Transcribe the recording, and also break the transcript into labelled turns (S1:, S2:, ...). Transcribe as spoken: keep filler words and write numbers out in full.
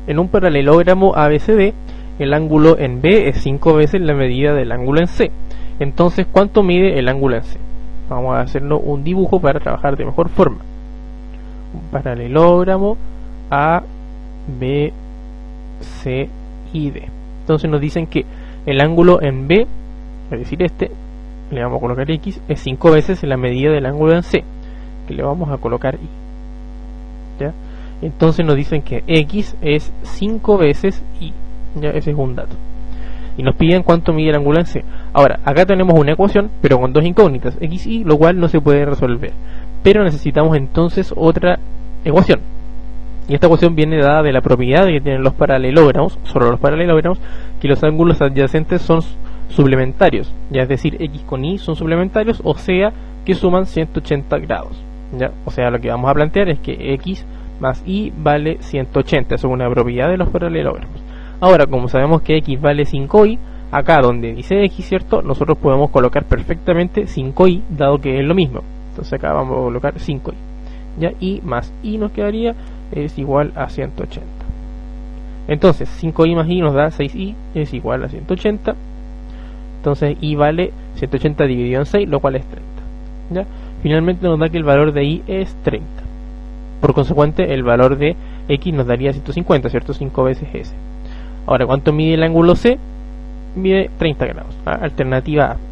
S1: en un paralelogramo A B C D, el ángulo en B es cinco veces la medida del ángulo en C. Entonces, ¿cuánto mide el ángulo en C? Vamos a hacernos un dibujo para trabajar de mejor forma. Un paralelogramo A, B, C y D. Entonces nos dicen que el ángulo en B, es decir este, le vamos a colocar X, es cinco veces la medida del ángulo en C, que le vamos a colocar Y. ¿Ya? Entonces nos dicen que X es cinco veces Y. Ya, ese es un dato. Y nos piden cuánto mide el ángulo en C. Ahora, acá tenemos una ecuación, pero con dos incógnitas, X y, lo cual no se puede resolver. Pero necesitamos entonces otra ecuación. Y esta ecuación viene dada de la propiedad que tienen los paralelogramos, solo los paralelogramos, que los ángulos adyacentes son suplementarios. Ya, es decir, X con Y son suplementarios, o sea, que suman ciento ochenta grados. ¿Ya? O sea, lo que vamos a plantear es que X más Y vale ciento ochenta. Eso es una propiedad de los paralelogramos. Ahora, como sabemos que X vale cinco Y, acá donde dice X, ¿cierto? Nosotros podemos colocar perfectamente cinco Y, dado que es lo mismo. Entonces acá vamos a colocar cinco Y. Ya, Y más Y nos quedaría es igual a ciento ochenta. Entonces, cinco Y más Y nos da seis Y, es igual a ciento ochenta. Entonces, Y vale ciento ochenta dividido en seis, lo cual es treinta. ¿Ya? Finalmente nos da que el valor de Y es treinta. Por consecuente, el valor de X nos daría ciento cincuenta, ¿cierto? cinco veces S. Ahora, ¿cuánto mide el ángulo C? Mide treinta grados. ¿Ah? Alternativa A.